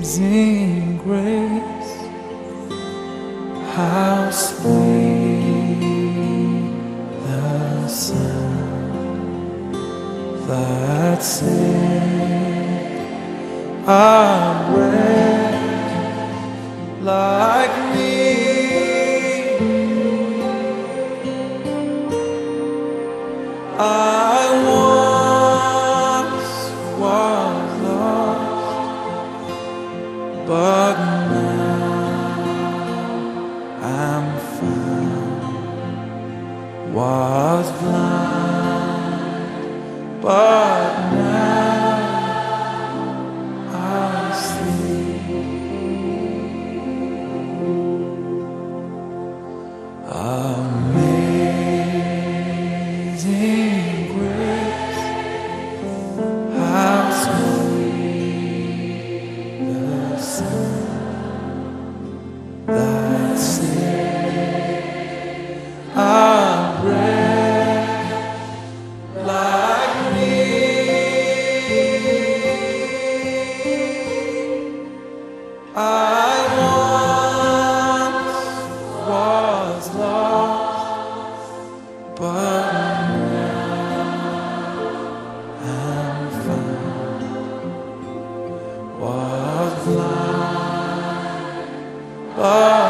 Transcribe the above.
Amazing grace, how sweet the sound that saved a wretch like me. I once was lost, but now I'm found. Was blind, but now I see. Amazing grace, how sweet the sound that saved a wretch like me. I once was lost, but now I'm found. Was blind, but